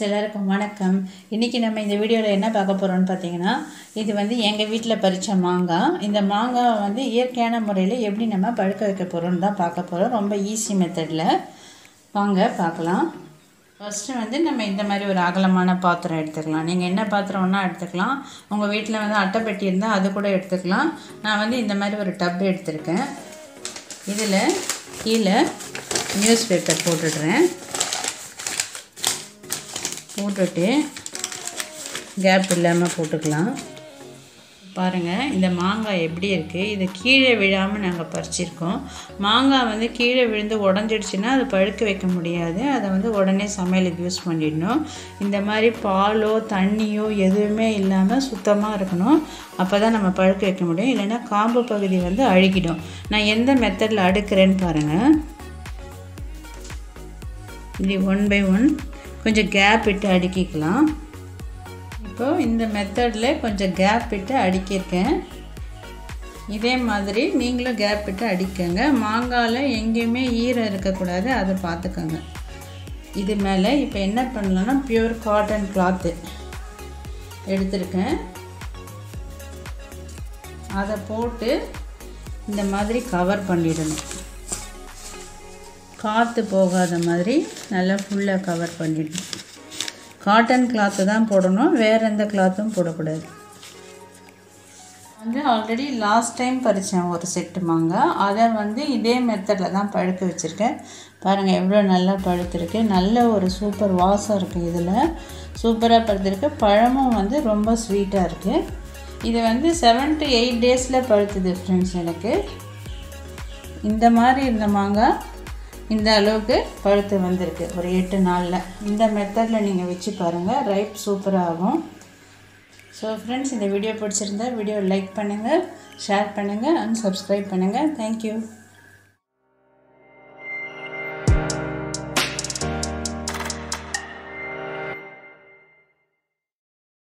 எல்லாருக்கும் வணக்கம். இன்றைக்கி நம்ம இந்த வீடியோவில் என்ன பார்க்க போகிறோம்னு பார்த்தீங்கன்னா, இது வந்து எங்கள் வீட்டில் பறித்த மாங்காய். இந்த மாங்காய் வந்து இயற்கையான முறையில் எப்படி நம்ம பழுக்க வைக்க போகிறோம்னு தான் பார்க்க போகிறோம். ரொம்ப ஈஸி மெத்தடில். வாங்க பார்க்கலாம். ஃபஸ்ட்டு வந்து நம்ம இந்த மாதிரி ஒரு அகலமான பாத்திரம் எடுத்துக்கலாம். நீங்கள் என்ன பாத்திரம் ஒன்றா எடுத்துக்கலாம். உங்கள் வீட்டில் வந்து அட்டைப்பெட்டி இருந்தால் அது கூட எடுத்துக்கலாம். நான் வந்து இந்த மாதிரி ஒரு டப் எடுத்திருக்கேன். இதில் கீழே நியூஸ் பேப்பர் போட்டுடுறேன். போட்டுட்டு கேப் இல்லாமல் போட்டுக்கலாம். பாருங்கள் இந்த மாங்காய் எப்படி இருக்குது. இது கீழே விழாமல் நாங்கள் பறிச்சிருக்கோம். மாங்காய் வந்து கீழே விழுந்து உடஞ்சிடுச்சுன்னா அது பழுக்க வைக்க முடியாது. அதை வந்து உடனே சமையலுக்கு யூஸ் பண்ணிடணும். இந்த மாதிரி பாலோ தண்ணியோ எதுவுமே இல்லாமல் சுத்தமாக இருக்கணும். அப்போ தான் நம்ம பழுக்க வைக்க முடியும். இல்லைன்னா காம்பு பகுதி வந்து அழுகிடும். நான் எந்த மெத்தடில் அடுக்கிறேன்னு பாருங்கள். இப்படி 1 by 1 கொஞ்சம் கேப் விட்டு அடுக்கிக்கலாம். இப்போது இந்த மெத்தடில் கொஞ்சம் கேப் விட்டு அடுக்கியிருக்கேன். இதே மாதிரி நீங்களும் கேப் விட்டு அடிக்கங்க. மாங்காயில் எங்கேயுமே ஈரம் இருக்கக்கூடாது, அதை பார்த்துக்கோங்க. இது மேலே இப்போ என்ன பண்ணலான்னா பியூர் காட்டன் கிளாத்து எடுத்திருக்கேன். அதை போட்டு இந்த மாதிரி கவர் பண்ணிடணும். காற்று போகாத மாதிரி நல்லா ஃபுல்லாக கவர் பண்ணிடணும். காட்டன் கிளாத்து தான் போடணும், வேறு எந்த கிளாத்தும் போடக்கூடாது. வந்து ஆல்ரெடி லாஸ்ட் டைம் பறித்தேன் ஒரு செட்டு மாங்காய். அதை வந்து இதே மெத்தடில் தான் பழுக்க வச்சுருக்கேன். பாருங்கள் எவ்வளோ நல்லா பழுத்திருக்கு. நல்ல ஒரு சூப்பர் வாசம் இருக்குது. இதில் சூப்பராக பழுத்திருக்கு. பழமும் வந்து ரொம்ப ஸ்வீட்டாக இருக்குது. இது வந்து 7 to 8 டேஸில் பழுத்துது ஃப்ரெண்ட்ஸ். எனக்கு இந்த மாதிரி இருந்த மாங்காய் இந்த அளவுக்கு பழுத்து வந்திருக்கு ஒரு 8 நாளில். இந்த மெத்தடில் நீங்கள் வச்சு பாருங்கள், ரைப் சூப்பராக ஆகும். ஸோ ஃப்ரெண்ட்ஸ், இந்த வீடியோ பிடிச்சிருந்தா வீடியோ லைக் பண்ணுங்கள், ஷேர் பண்ணுங்கள் அண்ட் சப்ஸ்கிரைப் பண்ணுங்கள். தேங்க்யூ.